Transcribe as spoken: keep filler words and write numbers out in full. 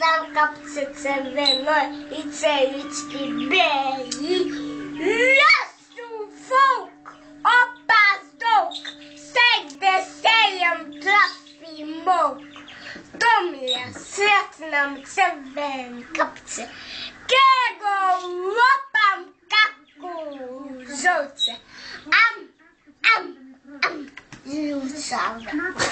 tam kapce crvenoj i celički beli. Lasu vuk, opas dok, se veseljem trafi mok. Domlja sretnom crven kapce, kego lopam kaku žolce. Am, am, am, ljučava.